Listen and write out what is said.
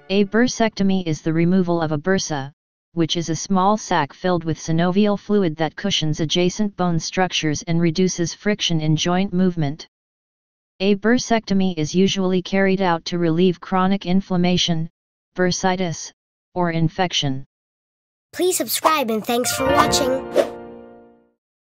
A bursectomy is the removal of a bursa, which is a small sac filled with synovial fluid that cushions adjacent bone structures and reduces friction in joint movement. A bursectomy is usually carried out to relieve chronic inflammation, bursitis, or infection. Please subscribe and thanks for watching.